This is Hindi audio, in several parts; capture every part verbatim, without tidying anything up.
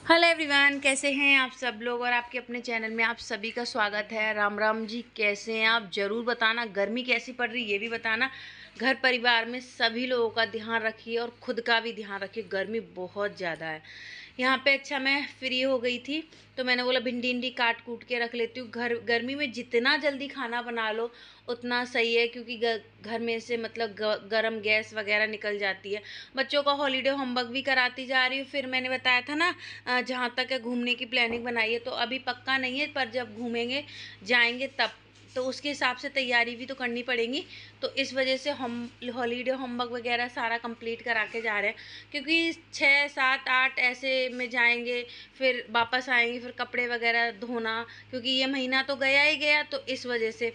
हेलो एवरीवन, कैसे हैं आप सब लोग। और आपके अपने चैनल में आप सभी का स्वागत है। राम राम जी, कैसे हैं आप? ज़रूर बताना गर्मी कैसी पड़ रही है, ये भी बताना। घर परिवार में सभी लोगों का ध्यान रखिए और ख़ुद का भी ध्यान रखिए, गर्मी बहुत ज़्यादा है यहाँ पे। अच्छा, मैं फ्री हो गई थी तो मैंने बोला भिंडी इंडी काट कूट के रख लेती हूँ। घर गर्मी में जितना जल्दी खाना बना लो उतना सही है, क्योंकि घर में से मतलब गरम गैस वगैरह निकल जाती है। बच्चों का हॉलीडे होमवर्क भी कराती जा रही हूँ। फिर मैंने बताया था ना, जहाँ तक है घूमने की प्लानिंग बनाई है, तो अभी पक्का नहीं है, पर जब घूमेंगे जाएंगे तब तो उसके हिसाब से तैयारी भी तो करनी पड़ेगी। तो इस वजह से हम हॉलीडे होमवर्क वगैरह सारा कंप्लीट करा के जा रहे हैं, क्योंकि छः सात आठ ऐसे में जाएंगे, फिर वापस आएंगे, फिर कपड़े वगैरह धोना, क्योंकि ये महीना तो गया ही गया। तो इस वजह से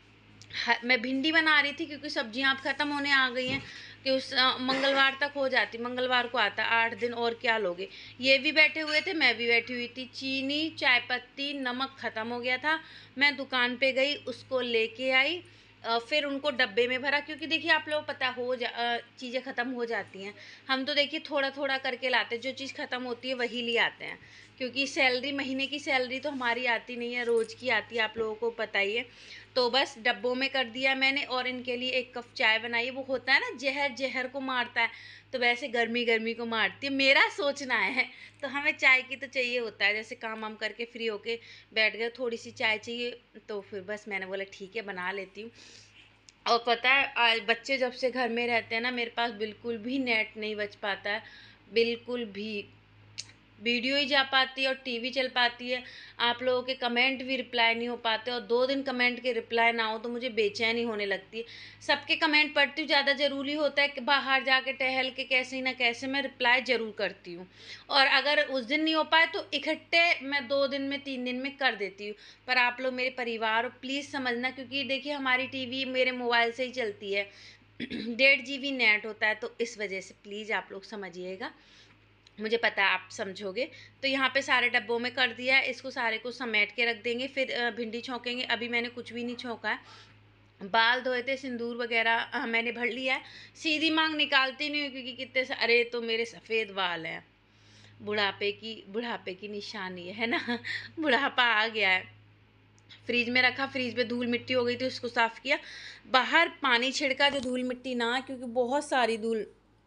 मैं भिंडी बना रही थी, क्योंकि सब्जियां अब ख़त्म होने आ गई हैं कि उस मंगलवार तक हो जाती, मंगलवार को आता आठ दिन और क्या लोगे। ये भी बैठे हुए थे, मैं भी बैठी हुई थी। चीनी, चाय पत्ती, नमक ख़त्म हो गया था। मैं दुकान पे गई, उसको लेके आई, फिर उनको डब्बे में भरा, क्योंकि देखिए आप लोग पता हो जा चीज़ें ख़त्म हो जाती हैं। हम तो देखिए थोड़ा थोड़ा करके लाते हैं, जो चीज़ ख़त्म होती है वही ले आते हैं, क्योंकि सैलरी, महीने की सैलरी तो हमारी आती नहीं है, रोज़ की आती है, आप लोगों को पता ही है। तो बस डब्बों में कर दिया मैंने, और इनके लिए एक कप चाय बनाई। वो होता है ना, जहर जहर को मारता है, तो वैसे गर्मी गर्मी को मारती है, मेरा सोचना है। तो हमें चाय की तो चाहिए होता है, जैसे काम वाम करके फ्री होके बैठ गए, थोड़ी सी चाय चाहिए, तो फिर बस मैंने बोला ठीक है बना लेती हूँ। और पता है, आज बच्चे जब से घर में रहते हैं ना, मेरे पास बिल्कुल भी नेट नहीं बच पाता है, बिल्कुल भी। वीडियो ही जा पाती है और टीवी चल पाती है। आप लोगों के कमेंट भी रिप्लाई नहीं हो पाते, और दो दिन कमेंट के रिप्लाई ना हो तो मुझे बेचैनी होने लगती है। सबके कमेंट पढ़ती हूँ, ज़्यादा ज़रूरी होता है कि बाहर जाके टहल के कैसे ना कैसे मैं रिप्लाई ज़रूर करती हूँ। और अगर उस दिन नहीं हो पाए तो इकट्ठे मैं दो दिन में, तीन दिन में कर देती हूँ। पर आप लोग मेरे परिवार हो, प्लीज़ समझना, क्योंकि देखिए हमारी टीवी मेरे मोबाइल से ही चलती है, डेढ़ जी बी नेट होता है, तो इस वजह से प्लीज़ आप लोग समझिएगा। मुझे पता है आप समझोगे। तो यहाँ पे सारे डब्बों में कर दिया है, इसको सारे को समेट के रख देंगे, फिर भिंडी छौंकेंगे। अभी मैंने कुछ भी नहीं छौंका है। बाल धोए थे, सिंदूर वगैरह मैंने भर लिया है। सीधी मांग निकालती नहीं हूँ, क्योंकि कितने सारे तो मेरे सफ़ेद बाल हैं। बुढ़ापे की बुढ़ापे की निशानी है ना बुढ़ापा आ गया है। फ्रीज में रखा, फ्रीज में धूल मिट्टी हो गई थी, उसको साफ़ किया। बाहर पानी छिड़का जो धूल मिट्टी ना, क्योंकि बहुत सारी धूल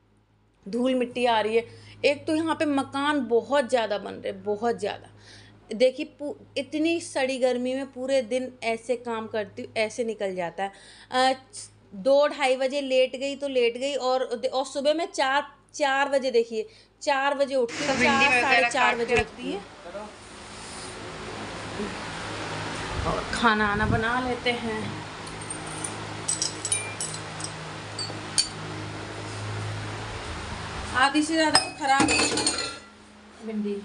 धूल मिट्टी आ रही है। एक तो यहाँ पे मकान बहुत ज़्यादा बन रहे, बहुत ज़्यादा। देखिए इतनी सड़ी गर्मी में पूरे दिन ऐसे काम करती हूँ, ऐसे निकल जाता है। दो ढाई बजे लेट गई तो लेट गई, और और सुबह में चार चार बजे देखिए चार बजे उठती हूँ, चार साढ़े चार बजे उठती है। और खाना आना बना लेते हैं। आधी से ज़्यादा तो खराब है भिंडी।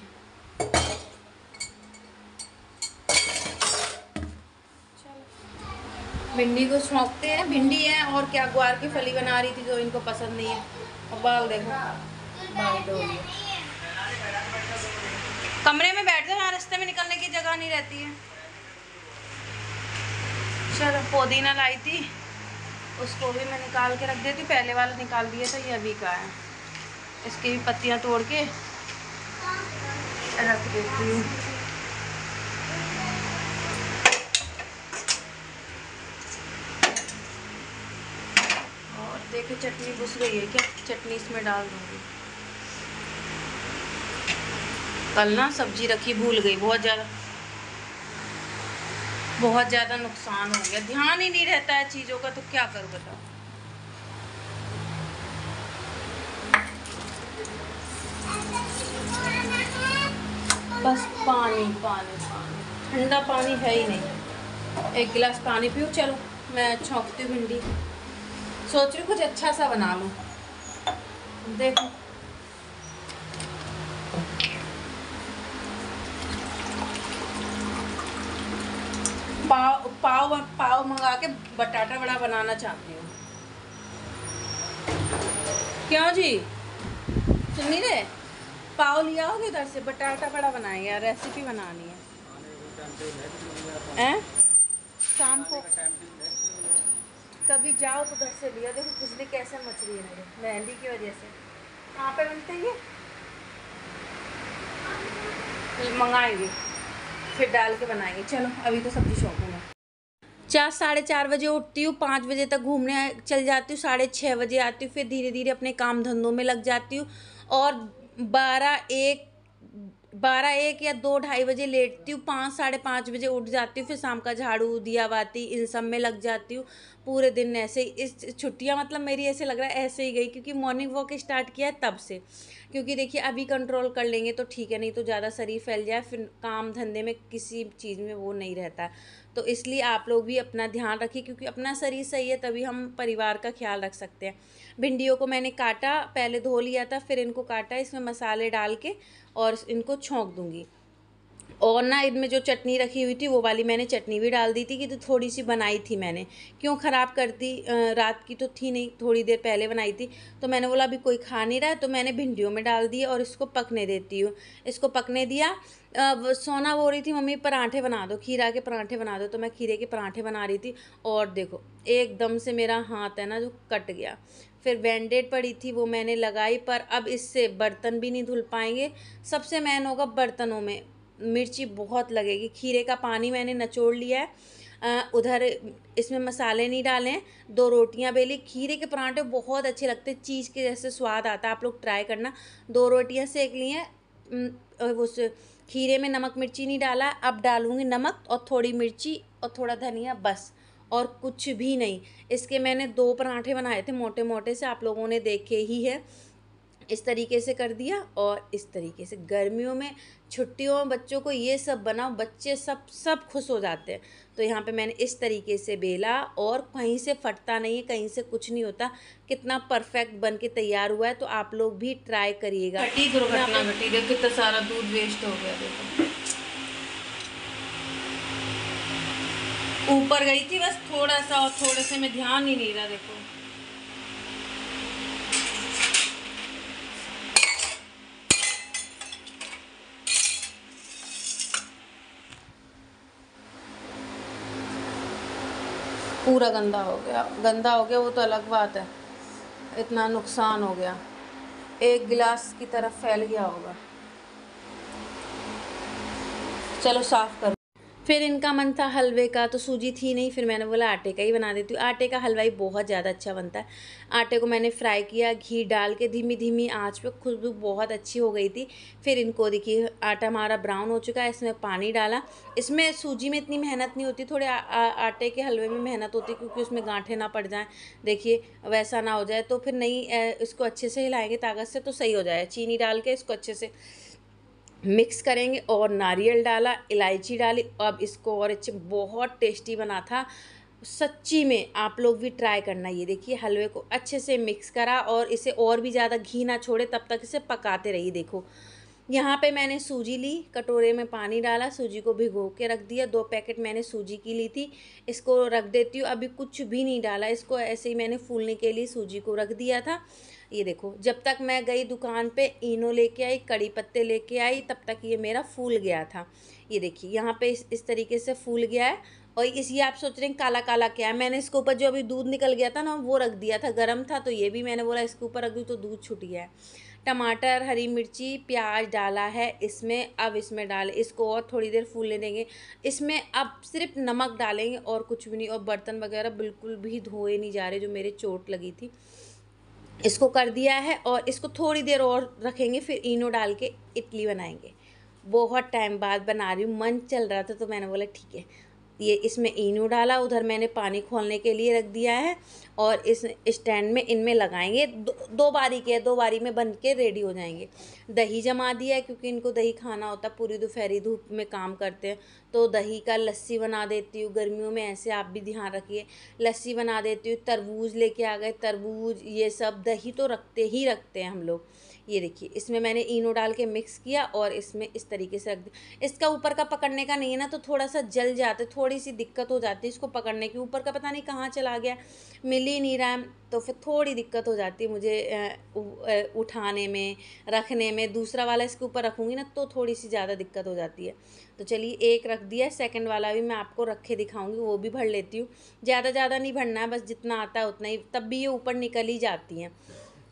भिंडी को छौंकते हैं, भिंडी है और क्या, ग्वार की फली बना रही थी जो इनको पसंद नहीं है। और बाल देखो, बाल दो कमरे में बैठ जाओ, रास्ते में निकलने की जगह नहीं रहती है। चलो, पुदीना लाई थी, उसको भी मैं निकाल के रख देती हूँ। पहले वाला निकाल दिया था, ये अभी का है। इसकी भी पत्तियाँ तोड़ के रख देती हूँ। और देखो चटनी घुस गई है क्या, चटनी इसमें डाल दूँगी। कल ना सब्जी रखी, भूल गई, बहुत ज़्यादा बहुत ज़्यादा नुकसान हो गया। ध्यान ही नहीं रहता है चीज़ों का, तो क्या करूँ बताओ। बस पानी पानी पानी, ठंडा पानी है ही नहीं। एक गिलास पानी पियो। चलो मैं छौंकती हूँ भिंडी, सोच रही हूँ कुछ अच्छा सा बना लूँ। देखो पाव पाव पाव मंगा के बटाटा बड़ा बनाना चाहती हूँ। क्यों जी, सुन नहीं रहे? पाव लिया होगे इधर से, बटाटा बड़ा बनाएंगे, रेसिपी बनानी है। हैं शाम को कभी जाओ तो घर से लिया। देखो बिजली कैसे मच रही है मेरे मेहंदी की वजह से। कहाँ पे बनते हैं ये? मंगाएंगे फिर डाल के बनाएंगे। चलो अभी तो सब्जी शॉपिंग है। चार साढ़े चार बजे उठती हूँ, पाँच बजे तक घूमने चल जाती हूँ, साढ़े छः बजे आती हूँ, फिर धीरे धीरे अपने काम धंधों में लग जाती हूँ और बारह एक बारह एक या दो ढाई बजे लेटती हूँ, पाँच साढ़े पाँच बजे उठ जाती हूँ, फिर शाम का झाड़ू दिया बाती इन सब में लग जाती हूँ। पूरे दिन ऐसे ही इस छुट्टियाँ मतलब मेरी ऐसे लग रहा है ऐसे ही गई, क्योंकि मॉर्निंग वॉक स्टार्ट किया है तब से। क्योंकि देखिए अभी कंट्रोल कर लेंगे तो ठीक है, नहीं तो ज़्यादा शरीर फैल जाए फिर काम धंधे में किसी चीज़ में वो नहीं रहता है। तो इसलिए आप लोग भी अपना ध्यान रखिए, क्योंकि अपना शरीर सही है तभी हम परिवार का ख्याल रख सकते हैं। भिंडियों को मैंने काटा, पहले धो लिया था, फिर इनको काटा, इसमें मसाले डाल के और इनको छौंक दूंगी। और ना इनमें जो चटनी रखी हुई थी वो वाली मैंने चटनी भी डाल दी थी, कि तो थोड़ी सी बनाई थी मैंने, क्यों ख़राब करती, रात की तो थी नहीं, थोड़ी देर पहले बनाई थी। तो मैंने बोला अभी कोई खा नहीं रहा है तो मैंने भिंडियों में डाल दी और इसको पकने देती हूँ। इसको पकने दिया। अब सोना बोल रही थी मम्मी पराठे बना दो, खीरा के पराठे बना दो, तो मैं खीरे के पराठे बना रही थी और देखो एकदम से मेरा हाथ है ना जो कट गया। फिर बैंडेड पड़ी थी वो मैंने लगाई, पर अब इससे बर्तन भी नहीं धुल पाएंगे। सबसे मेन होगा बर्तनों में, मिर्ची बहुत लगेगी। खीरे का पानी मैंने निचोड़ लिया है। आ, उधर इसमें मसाले नहीं डाले हैं। दो रोटियां बेली, खीरे के पराठे बहुत अच्छे लगते हैं, चीज़ के जैसे स्वाद आता है, आप लोग ट्राई करना। दो रोटियां सेक ली हैं। उस खीरे में नमक मिर्ची नहीं डाला, अब डालूंगी नमक और थोड़ी मिर्ची और थोड़ा धनिया, बस और कुछ भी नहीं। इसके मैंने दो पराठे बनाए थे मोटे मोटे से, आप लोगों ने देखे ही है। इस तरीके से कर दिया और इस तरीके से। गर्मियों में छुट्टियों में बच्चों को ये सब बनाओ, बच्चे सब सब खुश हो जाते हैं। तो यहाँ पे मैंने इस तरीके से बेला और कहीं से फटता नहीं है, कहीं से कुछ नहीं होता। कितना परफेक्ट बन के तैयार हुआ है, तो आप लोग भी ट्राई करिएगा। घटी दुर्घटना घटी, देखो कितना सारा दूध वेस्ट हो गया। देखो ऊपर गई थी बस थोड़ा सा, और थोड़े से में ध्यान ही नहीं रहा। देखो पूरा गंदा हो गया। गंदा हो गया वो तो अलग बात है, इतना नुकसान हो गया, एक गिलास की तरफ फैल गया होगा। चलो साफ कर। फिर इनका मन था हलवे का, तो सूजी थी नहीं, फिर मैंने बोला आटे का ही बना देती हूँ। आटे का हलवा ही बहुत ज़्यादा अच्छा बनता है। आटे को मैंने फ्राई किया घी डाल के, धीमी धीमी आंच पे, खुशबू बहुत अच्छी हो गई थी। फिर इनको देखिए आटा हमारा ब्राउन हो चुका है, इसमें पानी डाला। इसमें सूजी में इतनी मेहनत नहीं होती, थोड़े आटे के हलवे में मेहनत होती है, क्योंकि उसमें गाँठें ना पड़ जाएँ। देखिए वैसा ना हो जाए तो फिर नहीं, इसको अच्छे से हिलाएँगे ताकत से तो सही हो जाए। चीनी डाल के इसको अच्छे से मिक्स करेंगे और नारियल डाला, इलायची डाली। अब इसको और अच्छे, बहुत टेस्टी बना था सच्ची में, आप लोग भी ट्राई करना। ये देखिए हलवे को अच्छे से मिक्स करा और इसे और भी ज़्यादा घी ना छोड़े तब तक इसे पकाते रहिए। देखो यहाँ पे मैंने सूजी ली, कटोरे में पानी डाला, सूजी को भिगो के रख दिया। दो पैकेट मैंने सूजी की ली थी, इसको रख देती हूँ। अभी कुछ भी नहीं डाला, इसको ऐसे ही मैंने फूलने के लिए सूजी को रख दिया था। ये देखो जब तक मैं गई दुकान पे इनो लेके आई, कड़ी पत्ते लेके आई, तब तक ये मेरा फूल गया था। ये देखिए यहाँ पे इस इस तरीके से फूल गया है। और इस ये आप सोच रहे हैं काला काला क्या है, मैंने इसके ऊपर जो अभी दूध निकल गया था ना वो रख दिया था, गर्म था, तो ये भी मैंने बोला इसके ऊपर रख दूँ तो दूध छूट गया है। टमाटर, हरी मिर्ची, प्याज डाला है इसमें। अब इसमें डाल, इसको और थोड़ी देर फूलने देंगे। इसमें अब सिर्फ नमक डालेंगे और कुछ भी नहीं। और बर्तन वगैरह बिल्कुल भी धोए नहीं जा रहे, जो मेरे चोट लगी थी। इसको कर दिया है और इसको थोड़ी देर और रखेंगे, फिर इनो डाल के इडली बनाएंगे। बहुत टाइम बाद बना रही हूँ, मन चल रहा था तो मैंने बोला ठीक है। ये इसमें इनो डाला, उधर मैंने पानी खोलने के लिए रख दिया है और इस स्टैंड में इनमें लगाएंगे। दो, दो बारी के दो बारी में बन के रेडी हो जाएंगे। दही जमा दिया है, क्योंकि इनको दही खाना होता है, पूरी दोपहरी धूप में काम करते हैं, तो दही का लस्सी बना देती हूँ। गर्मियों में ऐसे आप भी ध्यान रखिए, लस्सी बना देती हूँ। तरबूज लेके आ गए, तरबूज, ये सब दही तो रखते ही रखते हैं हम लोग। ये देखिए इसमें मैंने इनो डाल के मिक्स किया और इसमें इस तरीके से रख दिया। इसका ऊपर का पकड़ने का नहीं है ना, तो थोड़ा सा जल जाते, थोड़ी सी दिक्कत हो जाती है इसको पकड़ने की। ऊपर का पता नहीं कहाँ चला गया, मिल ही नहीं रहा है, तो फिर थोड़ी दिक्कत हो जाती है मुझे उठाने में, रखने में। दूसरा वाला इसके ऊपर रखूँगी ना तो थोड़ी सी ज़्यादा दिक्कत हो जाती है। तो चलिए एक रख दिया, सेकंड वाला भी मैं आपको रख के दिखाऊंगी, वो भी भर लेती हूँ। ज़्यादा ज़्यादा नहीं भरना है, बस जितना आता है उतना ही, तब भी ये ऊपर निकल ही जाती हैं।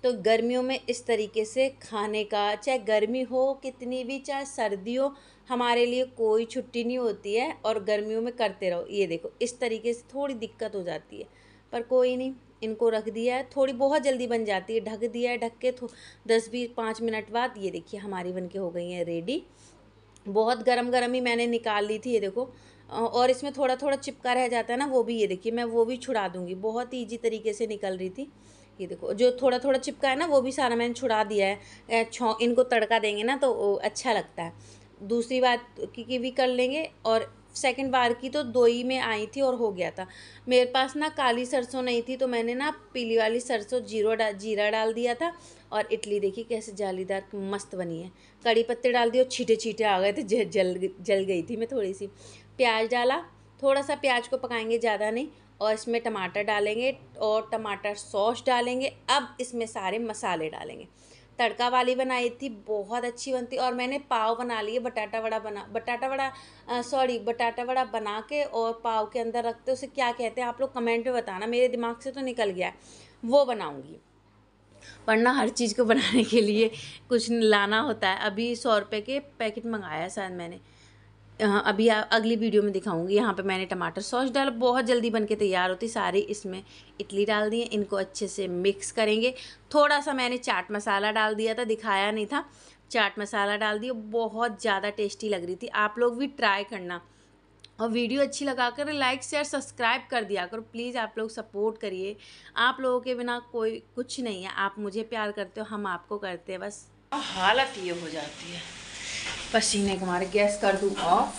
तो गर्मियों में इस तरीके से खाने का, चाहे गर्मी हो कितनी भी, चाहे सर्दी हो, हमारे लिए कोई छुट्टी नहीं होती है और गर्मियों में करते रहो। ये देखो इस तरीके से थोड़ी दिक्कत हो जाती है, पर कोई नहीं, इनको रख दिया है, थोड़ी बहुत जल्दी बन जाती है, ढक दिया है, ढक के दस बीस पाँच मिनट बाद ये देखिए हमारी बन के हो गई हैं रेडी। बहुत गरम गरम ही मैंने निकाल ली थी, ये देखो। और इसमें थोड़ा थोड़ा चिपका रह जाता है ना, वो भी ये देखिए मैं वो भी छुड़ा दूँगी। बहुत ईजी तरीके से निकल रही थी। ये देखो जो थोड़ा थोड़ा चिपका है ना वो भी सारा मैंने छुड़ा दिया है। छौ इनको तड़का देंगे ना तो अच्छा लगता है। दूसरी बात की भी कर लेंगे, और सेकंड बार की तो दो ही में आई थी और हो गया था। मेरे पास ना काली सरसों नहीं थी तो मैंने ना पीली वाली सरसों जीरो डा जीरा डाल दिया था। और इडली देखिए कैसे जालीदार मस्त बनी है। कड़ी पत्ते डाल दिए और छींटे छींटे आ गए थे, जल जल गई थी मैं थोड़ी सी। प्याज डाला, थोड़ा सा प्याज को पकाएंगे, ज़्यादा नहीं। और इसमें टमाटर डालेंगे और टमाटर सॉस डालेंगे। अब इसमें सारे मसाले डालेंगे। तड़का वाली बनाई थी, बहुत अच्छी बनती। और मैंने पाव बना लिए, बटाटा वड़ा बना बटाटा वड़ा सॉरी बटाटा वड़ा बना के और पाव के अंदर रखते, उसे क्या कहते हैं आप लोग कमेंट में बताना, मेरे दिमाग से तो निकल गया है। वो बनाऊंगी, वरना हर चीज़ को बनाने के लिए कुछ लाना होता है। अभी सौ रुपये के पैकेट मंगाया शायद मैंने, अभी अगली वीडियो में दिखाऊंगी। यहाँ पे मैंने टमाटर सॉस डाला, बहुत जल्दी बन के तैयार होती सारी। इसमें इडली डाल दी है, इनको अच्छे से मिक्स करेंगे। थोड़ा सा मैंने चाट मसाला डाल दिया था, दिखाया नहीं था, चाट मसाला डाल दिया, बहुत ज़्यादा टेस्टी लग रही थी। आप लोग भी ट्राई करना, और वीडियो अच्छी लगा कर लाइक शेयर सब्सक्राइब कर दिया करो प्लीज़। आप लोग सपोर्ट करिए, आप लोगों के बिना कोई कुछ नहीं है। आप मुझे प्यार करते हो, हम आपको करते हैं, बस हालत ये हो जाती है पसीने के मारे। गैस कर दूँ ऑफ,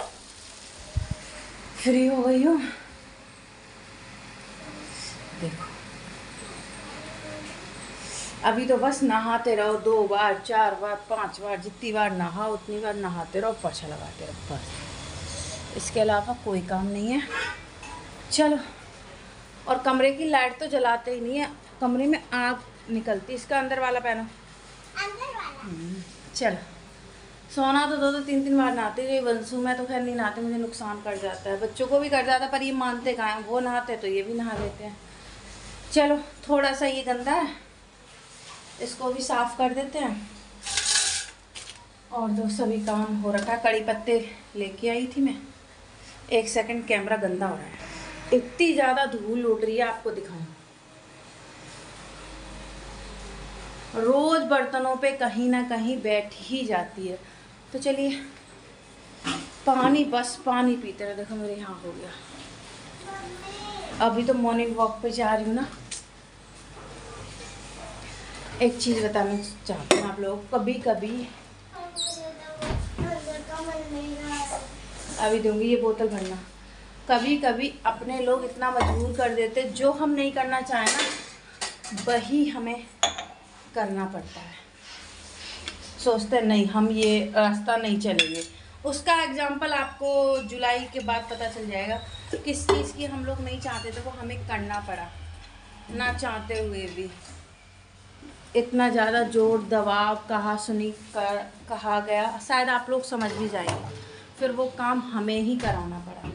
फ्री हो गई हूँ। देखो अभी तो बस नहाते रहो, दो बार चार बार पांच बार, जितनी बार नहाओ उतनी बार नहाते रहो, पोछा लगाते रहो, बस इसके अलावा कोई काम नहीं है। चलो, और कमरे की लाइट तो जलाते ही नहीं है, कमरे में आग निकलती। इसका अंदर वाला पहनो, अंदर वाला। चलो, सोना तो दो दो तीन तीन बार नहाते रही। वंशु मैं तो खैर नहीं नहाते, मुझे नुकसान कर जाता है, बच्चों को भी कर जाता है, पर ये मानते कहाँ हैं। वो नहाते तो ये भी नहा लेते हैं। चलो, थोड़ा सा ये गंदा है, इसको भी साफ़ कर देते हैं। और तो सभी काम हो रखा है। कड़ी पत्ते लेके आई थी मैं। एक सेकंड, कैमरा गंदा हो रहा है, इतनी ज़्यादा धूल उड़ रही है, आपको दिखाऊं। रोज़ बर्तनों पे कहीं ना कहीं बैठ ही जाती है। तो चलिए, पानी, बस पानी पीते रहे। देखो मेरे यहाँ हो गया। अभी तो मॉर्निंग वॉक पे जा रही हूँ ना। एक चीज़ बताना चाहती हूँ आप लोग, कभी कभी अभी दूंगी ये बोतल भरना। कभी कभी अपने लोग इतना मजबूर कर देते, जो हम नहीं करना चाहें ना वही हमें करना पड़ता है। सोचते नहीं हम ये रास्ता नहीं चलेंगे। उसका एग्जाम्पल आपको जुलाई के बाद पता चल जाएगा। किस चीज़ की हम लोग नहीं चाहते थे वो हमें करना पड़ा, ना चाहते हुए भी। इतना ज़्यादा जोर दबाव कहा सुनी कर कहा गया, शायद आप लोग समझ भी जाएंगे। फिर वो काम हमें ही कराना पड़ा।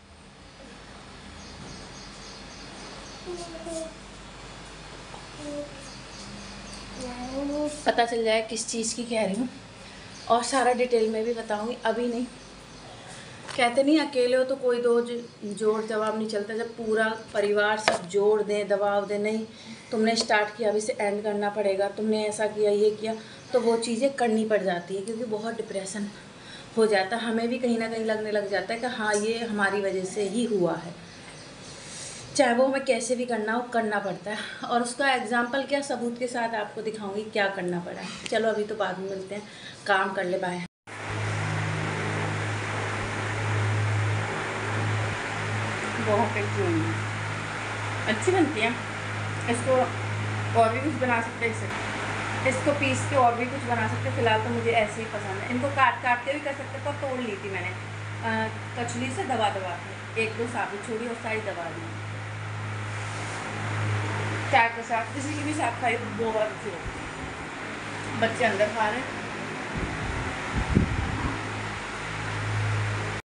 पता चल जाए किस चीज़ की कह रही हूँ, और सारा डिटेल में भी बताऊँगी, अभी नहीं। कहते नहीं अकेले हो तो कोई दो जोर जवाब नहीं चलता। जब पूरा परिवार सब जोड़ दे, दबाव दे, नहीं तुमने स्टार्ट किया, अभी से एंड करना पड़ेगा, तुमने ऐसा किया, ये किया, तो वो चीज़ें करनी पड़ जाती है। क्योंकि बहुत डिप्रेशन हो जाता है, हमें भी कहीं ना कहीं लगने लग जाता है कि हाँ ये हमारी वजह से ही हुआ है। चाहे वो हमें कैसे भी करना हो, करना पड़ता है। और उसका एग्जाम्पल क्या, सबूत के साथ आपको दिखाऊंगी क्या करना पड़ा है। चलो अभी तो बाद में मिलते हैं, काम कर ले, बाय। बहुत अच्छी बनती है। इसको और भी कुछ बना सकते हैं, इससे इसको पीस के और भी कुछ बना सकते हैं। फिलहाल तो मुझे ऐसे ही पसंद है। इनको काट काट के भी कर सकते, पर तोड़ ली थी मैंने कचली से, दबा दबा के। एक दो साबुत छोड़ी और सारी दबा दी। चाय के साथ, किसी की भी साथ खाई बहुत अच्छी होती है। बच्चे अंदर खा रहे हैं।